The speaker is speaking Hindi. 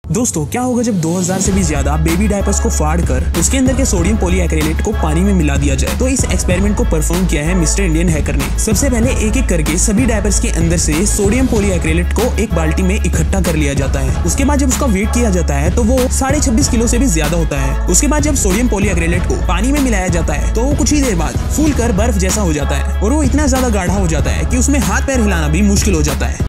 दोस्तों क्या होगा जब 2000 से भी ज्यादा बेबी डायपर्स को फाड़ कर उसके अंदर के सोडियम पॉलीएक्रिलेट को पानी में मिला दिया जाए। तो इस एक्सपेरिमेंट को परफॉर्म किया है मिस्टर इंडियन हैकर ने। सबसे पहले एक एक करके सभी डायपर्स के अंदर से सोडियम पॉलीएक्रिलेट को एक बाल्टी में इकट्ठा कर लिया जाता है। उसके बाद जब उसका वेट किया जाता है तो वो 26.5 किलो से भी ज्यादा होता है। उसके बाद जब सोडियम पॉलीएक्रिलेट को पानी में मिलाया जाता है तो वो कुछ ही देर बाद फूल कर बर्फ जैसा हो जाता है और वो इतना ज्यादा गाढ़ा हो जाता है कि उसमें हाथ पैर हिलाना भी मुश्किल हो जाता है।